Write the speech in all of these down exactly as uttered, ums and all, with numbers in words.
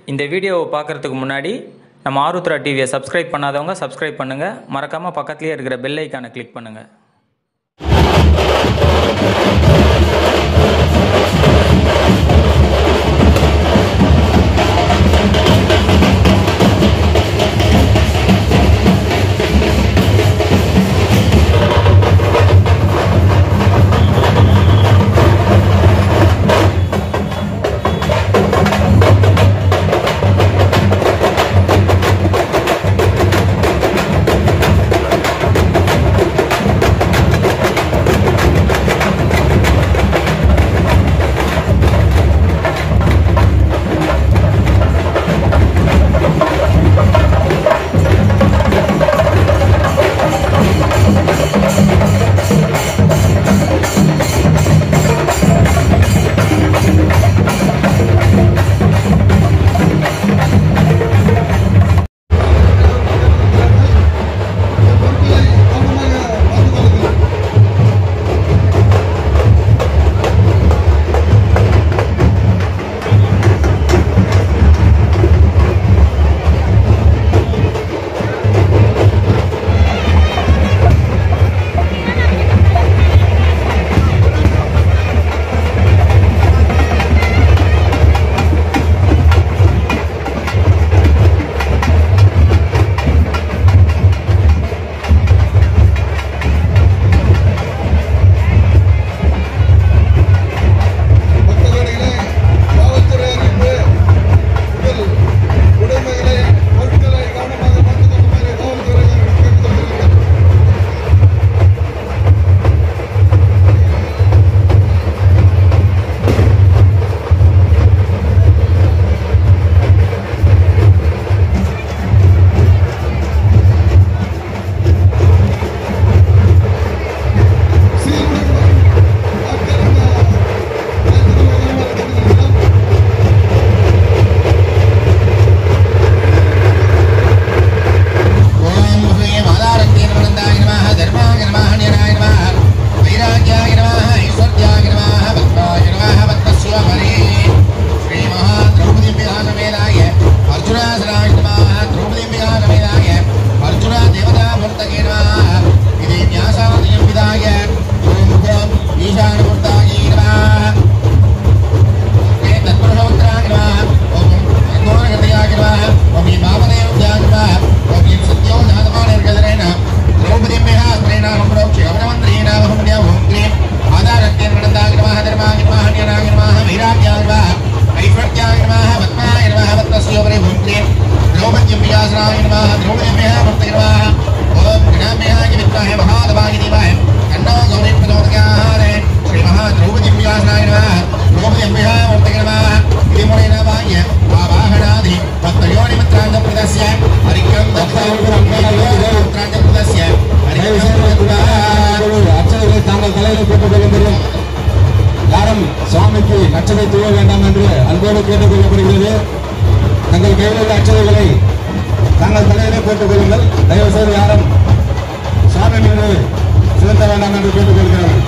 இந்த வீடியோவை பார்க்குறதுக்கு முன்னாடி நம்ம ஆருத்ரா டிவியை சப்ஸ்கிரைப் பண்ணாதவங்க சப்ஸ்கிரைப் பண்ணுங்கள். மறக்காமல் பக்கத்துலேயே இருக்கிற பெல் ஐக்கானை கிளிக் பண்ணுங்கள். அச்சதை தூவ வேண்டாம் என்று அன்போடு கேட்டுக் கொள்ளப்படுகிறது. தங்கள் கையில் உள்ள அச்சதைகளை தங்கள் தலையிலே போட்டுக் கொள்ளுங்கள். தயவு செய்து யாரும் சாமி மீது செலுத்த வேண்டாம் என்று கேட்டுக் கொள்கிறார்கள்.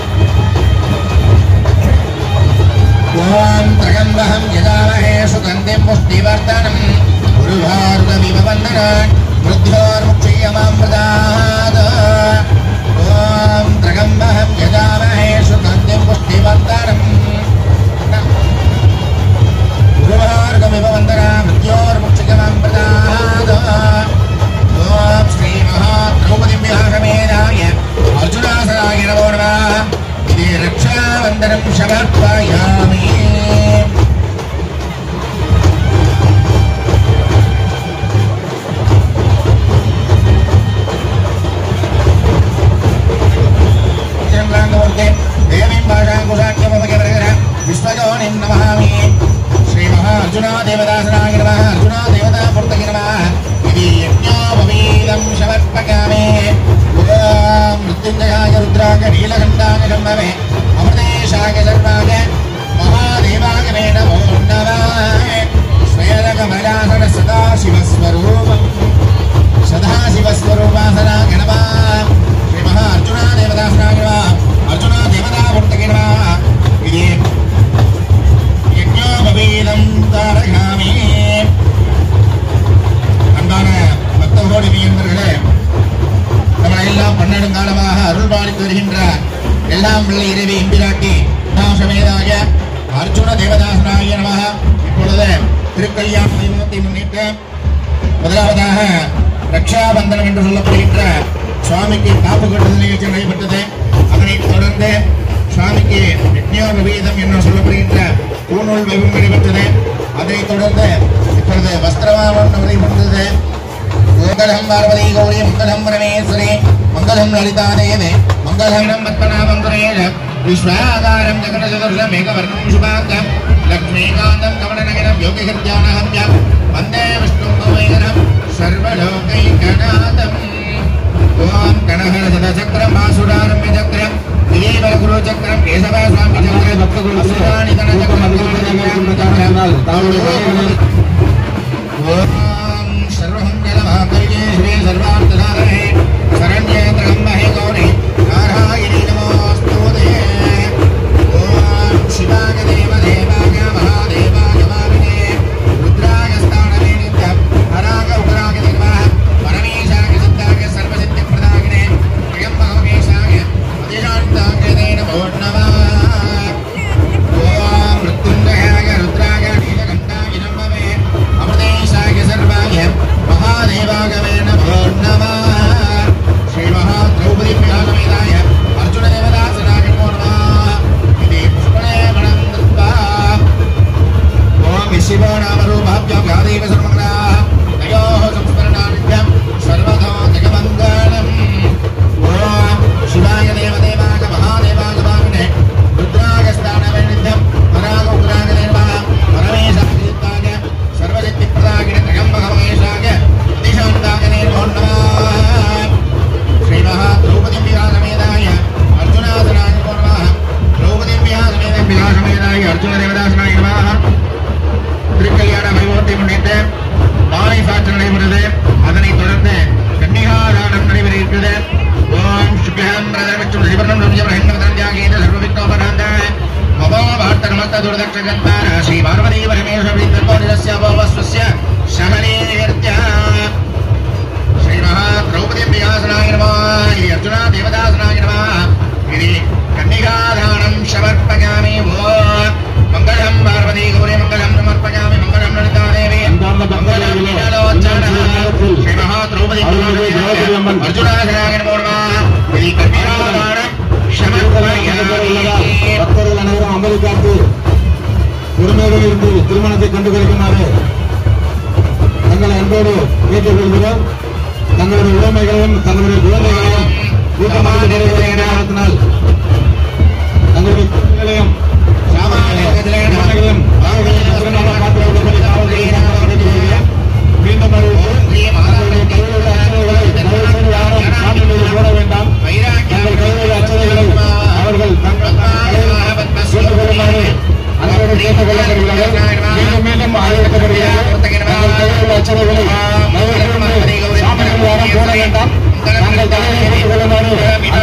ஓம் த்ரகம்பகம் யஜாமஹே சுகந்திம் புஷ்டிவர்தனம் குருவாருதமிவ வந்தனான் மிருத்யோர்முக்ஷயமாம்ருதாத். ஓம் த்ரகம்பகம் யஜாமஹே சுகந்திம் புஷ்டிவர்தனம் குருவாருதமிவ வந்தனான் மிருத்யோர்முக்ஷயமாம்ருதாத். ஓம் ஸ்ரீ மகா திரௌபதி வியாகமேனாய அர்ஜுனாசனாய நமோ நமः. இது ரக்ஷாவந்தனம் சமர்ப்பயாமி. விஸ்வஜோனிம் நமஹாமி. ஸ்ரீ மகா அர்ஜுனா தேவதாசனாய நமः. அர்ஜுனா தேவதா மூர்த்தயே நமः. இது யஜ்ஞோபவீதம் சமர்ப்பயாமி. ஓம் மிருத்யுஞ்சயாய ருத்ராய நீலகண்டாய சம்பவே அமிர்தேஷாய சர்வாய மகாதேவாய மே நமோ நமः. ஸ்வேதகமலாசன சதாசிவஸ்வரூபம் சதாசிவஸ்வரூபாசனாய நமः. ஸ்ரீ மகா அர்ஜுனா தேவதாசனாய நமः. அர்ஜுனா தேவதா மூர்த்தயே நமः. இது யஜ்ஞோபவீதம் தாரயாமி. அருள்பாலித்து வருகின்றார். எல்லாம் வல்ல இறைவி எம்பிராட்டி சமேதாக அர்ஜுன தேவதாசனாகிய நமக. இப்பொழுது திருக்கல்யாண வைபவத்தை முன்னிட்டு முதலாவதாக ரக்ஷாபந்தனம் என்று சொல்லப்படுகின்ற சுவாமிக்கு காப்பு கட்டுதல் நிகழ்ச்சி நடைபெற்றது. அதனைத் தொடர்ந்து சுவாமிக்கு யஜ்ஞோபவீதம் என்று சொல்லப்படுகின்ற பூநூல் வைபவம் நடைபெற்றது. அதைத் தொடர்ந்து இப்பொழுது வஸ்திரவாமம் நடைபெற்றது. மங்களம் பார்வதி கௌரி மங்களம் பரமேஸ்வரி மங்களம் லலிதா தேவி மங்களம் பத்மநாபம் சுரேஷ விஸ்வாகாரம் ஜெகனசதுர்ஷம் மேகவர்ணம் சுபாங்கம் லக்ஷ்மீகாந்தம் கமலநகரம் யோகிகர்த்தியானஹம்யம் வந்தே விஷ்ணும் கோவைகரம் சர்வலோகைகநாதம். ஓம் கணஹர சதசக்கரம் மாசுராரம்ய சக்கரம் திலீபர குரு சக்கரம் கேசவ சுவாமி சக்கரம் பக்தகுரு அசுராணி தனசக்கரம் ஓம் सर्वमंगलमांगल्ये शिवे सर्वार्थसाधके शरण्ये त्र्यम्बके गौरी नारायणी नमोस्तुते. ओम शिवाय देवदेवाय महादेवाय वामिने रुद्राय स्थानवे नित्यं हराय उग्राय देवाः परमेशाय सिद्धाय सर्वसिद्धिप्रदायिने त्र्यम्बकेशाय अधिशान्ताय नमो नमः. ओम मृत्युञ्जयाय रुद्राय नीलकण्ठाय नमः अमृतेशाय सर्वाय महादेवागवे नमो नमः. श्री महाद्रौपदी प्रियागमेदाय अर्जुन देवदासनाय नमो नमः. इति पुष्पणे मणं दत्त्वा ओम शिवो नाम रूपाभ्यां यादेव सर्वमङ्गलाः तयोः संस्मरणार्थं सर्वतो जगमङ्गलम्. ओम शिवाय देवदेवाय महादेवाय वामिने रुद्राय स्थानवे नित्यं हराय उग्राय देवाः परमेशाय सिद्धाय सर्वसिद्धिप्रदायिने त्र्यम्बकेशाय अधिशान्ताय नमो नमः. श्री महाद्रौपदी विहासमेधाय अर्जुनासनाय नमो नमः. द्रौपदी विहासमेधाय विहासमेधाय अर्जुन देवदासनाय नमः. திருக்கல்யாண வைபவத்தை முன்னிட்டு மாலை சாற்று நடைபெறுகிறது. அதனைத் தொடர்ந்து கன்னிகாதானம் நடைபெற இருக்கிறது. ஓம் சுக்லம் பிரதமச்சும் சிவர்ணம் நம்யவரஹன்னவதன்யாகேன சர்வவிக்னோபராந்தாய மமோபார்த்தனமத்த துர்தக்ஷகத்வார ஸ்ரீ பார்வதி பரமேஸ்வரி தர்போனிரஸ்ய அபோவஸ்வஸ்ய சகலேர்த்யா. श्री महाद्रौपदी विहासनाय नमः. अर्जुना देवदासनाय नमः. इति कन्निकादानं समर्पयामि. ओम मंगलम पार्वती गौरी मंगलम समर्पयामि. मंगलम ललिता देवी मंगलम नीलोच्चारणः. श्री महाद्रौपदी अर्जुनासनाय नमो नमः. इति कन्निकादानं समर्पयामि. பக்தர்கள் அனைவரும் அமளி காத்து பொறுமையாக இருந்து திருமணத்தை கண்டு கொள்ளுமாறு தங்களை அன்போடு கேட்டுக் கொள்கிறோம். தங்களுடைய உடைமைகளையும் தங்களுடைய குழந்தைகளையும் கூட்டமாக காரணத்தினால் தங்களுடைய குழந்தைகளையும் மீண்டும் போட வேண்டாம். தங்கள் கையில் அச்சனைகளை அவர்கள் கேட்டுக்கொள்ளுமாறு அன்போடு கேட்டுக் கொள்ளப்படுகிறார்கள். மீண்டும் மீண்டும் அறிவிக்கப்படுகிறது. தங்கள் கையில் அச்சனைகளை போட வேண்டாம். நாங்கள் தலையை கேட்டுக் கொள்ளுமாறு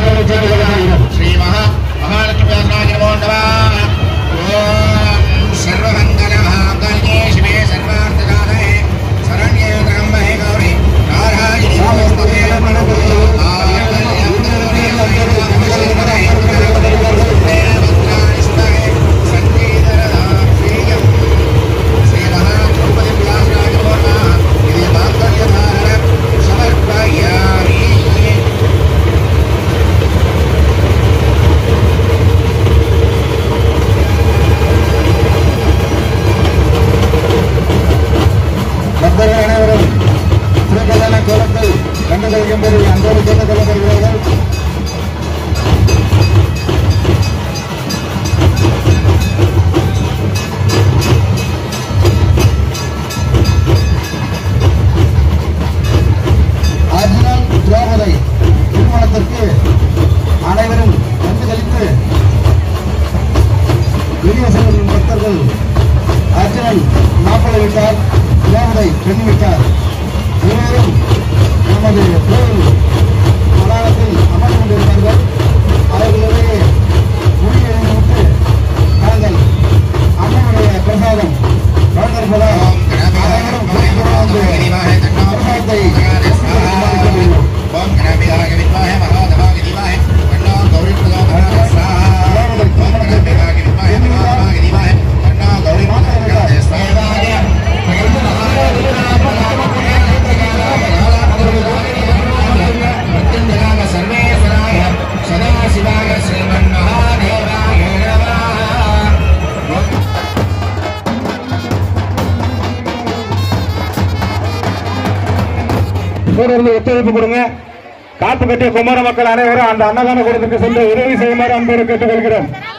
இருந்து ஒத்துழைப்பு கொடுங்க. காப்பு கட்டிய குமார மக்கள் அனைவரும் அந்த அன்னதான கூடத்துக்கு சென்று உதவி செய்யுமாறு அன்போடு கேட்டுக்கொள்கிறோம்.